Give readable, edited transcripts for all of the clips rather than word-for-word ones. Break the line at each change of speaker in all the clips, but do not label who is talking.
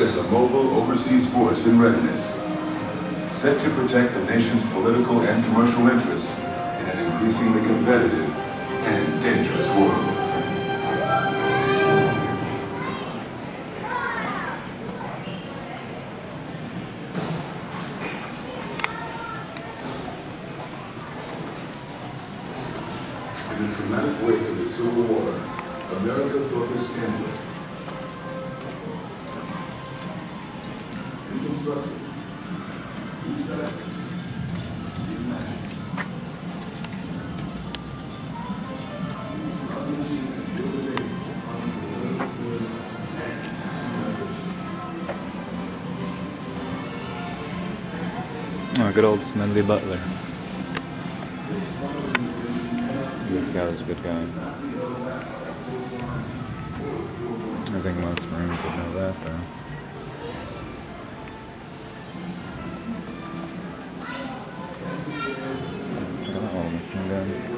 is a mobile overseas force in readiness, set to protect the nation's political and commercial interests in an increasingly competitive and dangerous world. In the traumatic wake of the Civil War, America focused inward. Reconstructed. Reset. Reimagined.
Oh, good old Smedley Butler. This guy was a good guy. I think most Marines would know that, though. Check out that little machine gun.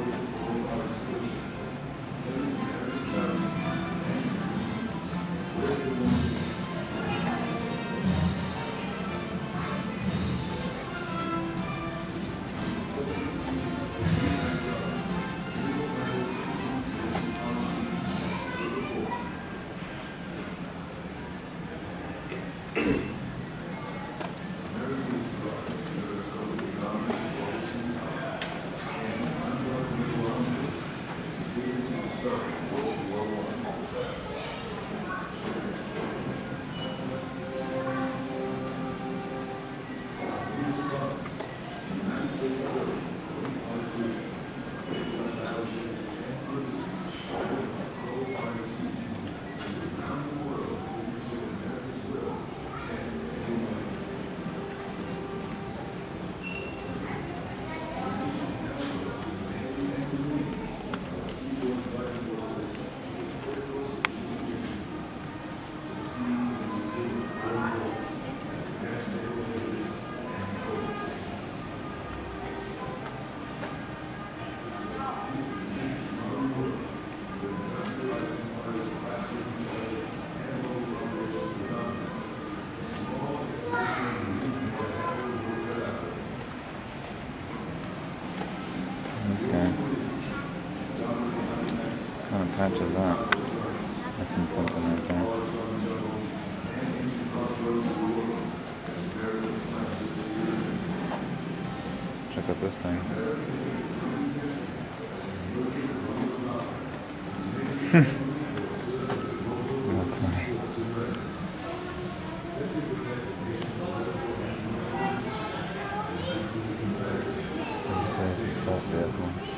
This guy. What kind of patch is that? Missing something right there. Check out this thing. That's funny. He serves assault vehicle.